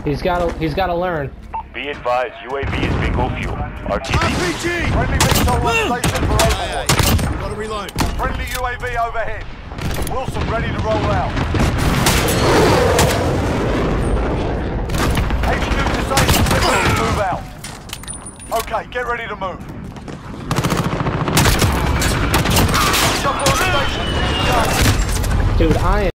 He's gotta learn. Be advised, UAV is bingo fuel. RTB. RPG! Friendly missile on station for overwatch. Gotta reload. Friendly UAV overhead. Wilson ready to roll out. HQ disabled. Get ready to move out. Okay, get ready to move. Chopper on station. Dude, I am